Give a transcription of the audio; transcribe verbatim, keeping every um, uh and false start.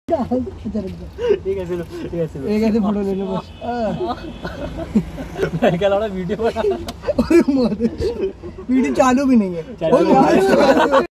ठीक है चलो, ठीक है चलो, एक ऐसे फोटो ले लो बस। मैं क्या लड़ा वीडियो बना, वीडियो चालू भी नहीं है।